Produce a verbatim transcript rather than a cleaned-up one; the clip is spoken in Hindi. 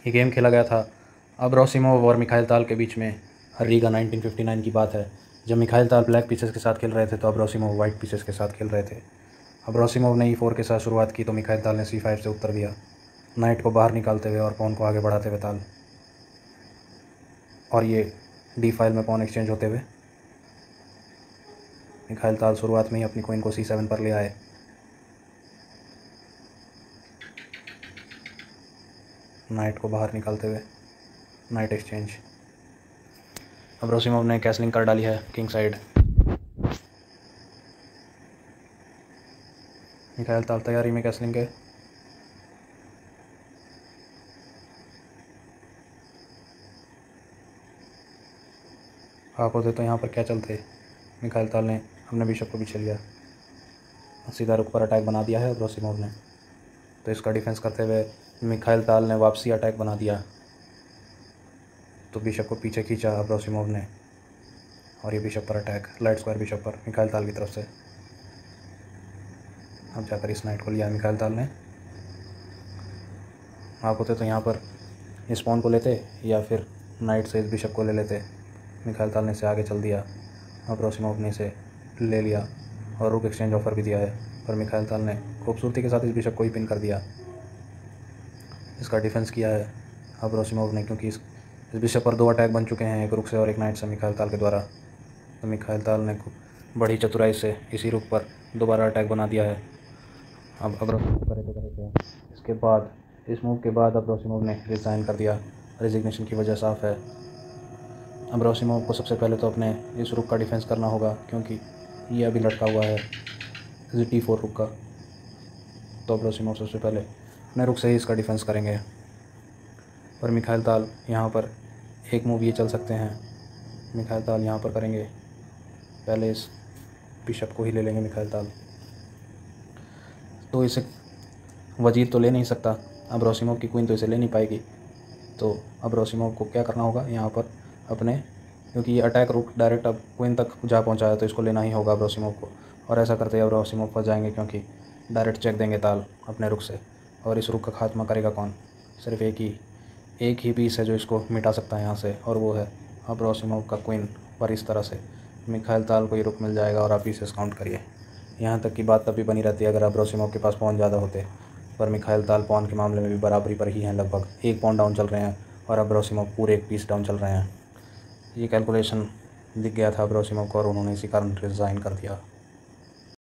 ये गेम खेला गया था अब्रासिमोव और मिखाइल ताल के बीच में। रीगा नाइनटीन फिफ्टी नाइन की बात है, जब मिखाइल ताल ब्लैक पीसेस के साथ खेल रहे थे तो अब्रासिमोव वाइट पीसेस के साथ खेल रहे थे। अब्रासिमोव ने ई फोर के साथ शुरुआत की तो मिखाइल ताल ने सी फाइव से उत्तर दिया, नाइट को बाहर निकालते हुए और पॉन को आगे बढ़ाते हुए ताल, और ये डी फाइल में पॉन एक्सचेंज होते हुए मिखाइल ताल शुरुआत में ही अपनी क्वीन को सी सेवन पर ले आए। नाइट को बाहर निकालते हुए नाइट एक्सचेंज। अब्रासिमोव ने कैसलिंग कर डाली है किंग साइड। मिखाइल ताल तैयारी में कैसलिंग के। आप होते तो यहाँ पर क्या चलते। मिखाइल ताल ने अपने बिशप को पीछे लिया, सीधा रुक पर अटैक बना दिया है अब्रासिमोव ने, तो इसका डिफेंस करते हुए मिखाइल ताल ने वापसी अटैक बना दिया, तो बिशप को पीछे खींचा अब्रासिमोव ने, और ये बिशप पर अटैक, लाइट स्क्वायर बिशप पर मिखाइल ताल की तरफ से। अब जाकर इस नाइट को लिया मिखाइल ताल ने। आप होते तो यहाँ पर इस पॉन को लेते या फिर नाइट से इस बिशप को ले लेते। मिखाइल ताल ने इसे आगे चल दिया, अब्रासिमोव ने इसे ले लिया और रुक एक्सचेंज ऑफर भी दिया है, पर मिखाइल ताल ने खूबसूरती के साथ इस बिशप को ही पिन कर दिया। इसका डिफेंस किया है अब्रासिमोव ने, क्योंकि इस इस बिशप पर दो अटैक बन चुके हैं, एक रुक से और एक नाइट से मिखाइल ताल के द्वारा। तो मिखाइल ताल ने बड़ी चतुराई से इसी रुक पर दोबारा अटैक बना दिया है। अब अब्रासिमोव करे तो करे क्या। इसके बाद इस मूव के बाद अब्रासिमोव ने रिज़ाइन कर दिया। रेजिग्नेशन की वजह साफ है। अब्रासिमोव को सबसे पहले तो अपने इस रुक का डिफेंस करना होगा, क्योंकि ये अभी लटका हुआ है टी फोर रुक का। तो अब्रासिमोव सबसे पहले अपने रुक से ही इसका डिफेंस करेंगे। पर मिखाइल ताल यहाँ पर एक मूव ये चल सकते हैं। मिखाइल ताल यहाँ पर करेंगे, पहले इस बिशप को ही ले लेंगे मिखाइल ताल, तो इसे वजीर तो ले नहीं सकता, अब्रासिमोव की क्वीन तो इसे ले नहीं पाएगी। तो अब्रासिमोव को क्या करना होगा यहाँ पर अपने, क्योंकि ये अटैक रुक डायरेक्ट अब क्वीन तक जा पहुँचा है, तो इसको लेना ही होगा अब्रासिमोव को। और ऐसा करते ही अब्रासिमोव फंस जाएंगे, क्योंकि डायरेक्ट चेक देंगे ताल अपने रुक से। और इस रुक का खात्मा करेगा कौन? सिर्फ एक ही एक ही पीस है जो इसको मिटा सकता है यहाँ से, और वो है अब्रासिमोव का क्वीन। पर इस तरह से मिखाइल ताल को ये रुक मिल जाएगा और आप पीसेस काउंट करिए। यहाँ तक की बात तभी बनी रहती है अगर अब्रासिमोव के पास पॉन ज़्यादा होते, पर मिखाइल ताल पॉन के मामले में भी बराबरी पर ही हैं, लगभग एक पॉन डाउन चल रहे हैं और अब्रासिमोव पूरे एक पीस डाउन चल रहे हैं। ये कैलकुलेशन दिख गया था अब्रासिमोव को और उन्होंने इसी कारण रिज़ाइन कर दिया।